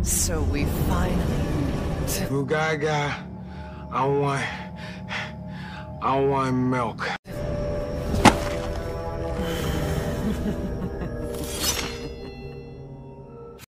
So we finally meet. Gaga, I want milk.